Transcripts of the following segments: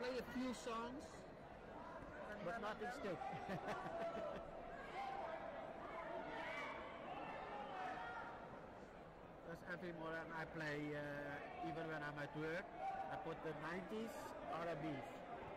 play a few songs, but nothing stick. Because every morning I play, even when I'm at work, I put the 90s R&B.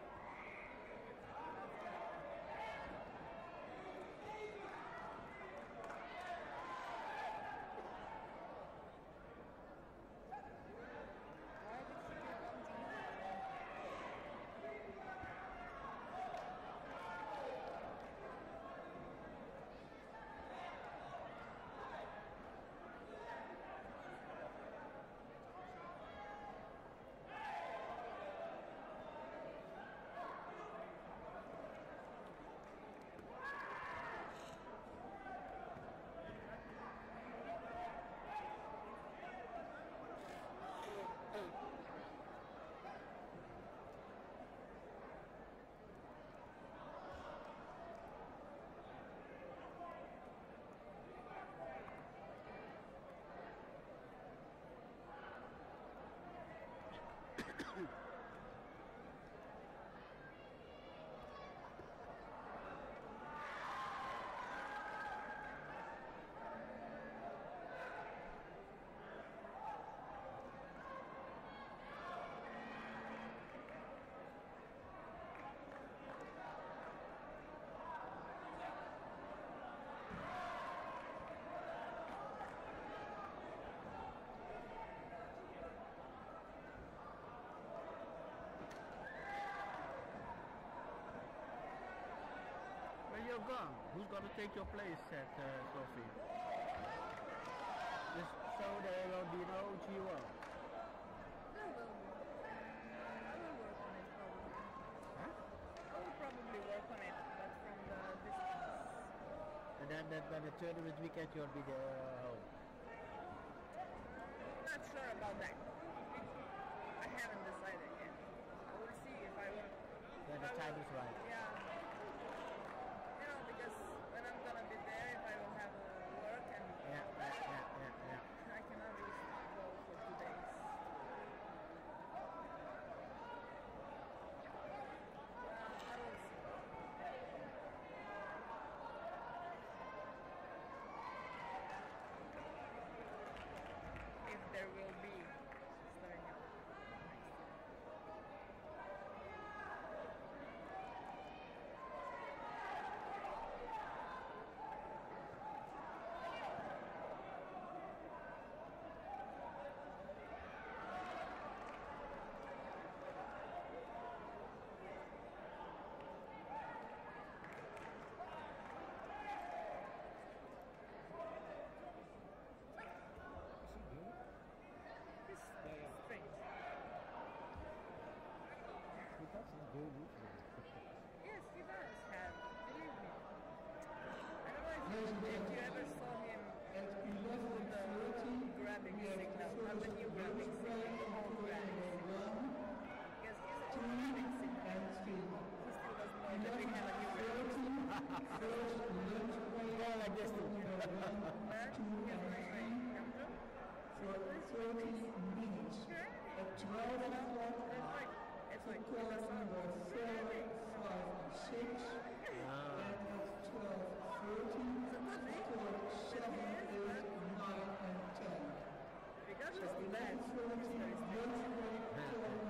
You're gone. Who's gonna take your place? Said Sophie. Just so there will be no G1. There will be. I will work on it probably. Huh? I will probably work on it, but from the distance. And then when the tournament weekend you'll be there home. Not sure about that. I haven't decided yet. I will see if I will. When the time is right. Yeah. Because when I'm gonna be there, if I will have work and I cannot just go for 2 days. I will see. If there will be starting out. Yes, he does have. Believe me. I don't know if you ever saw him do the grabbing signal, not the new grabbing signal, the old grabbing signal. Because his old grabbing signal, he still doesn't know that we have a new grabbing signal. Go like this too. But here's my train. Come through. 30 minutes at 12 o'clock. It's like 4, 5, 6, and at 12:30, 7, 8, 9, and 10. Because So 11:40,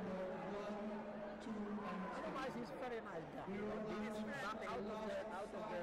Terminal 1, 2, and 3. Otherwise, he's very nice guy. He's not out of the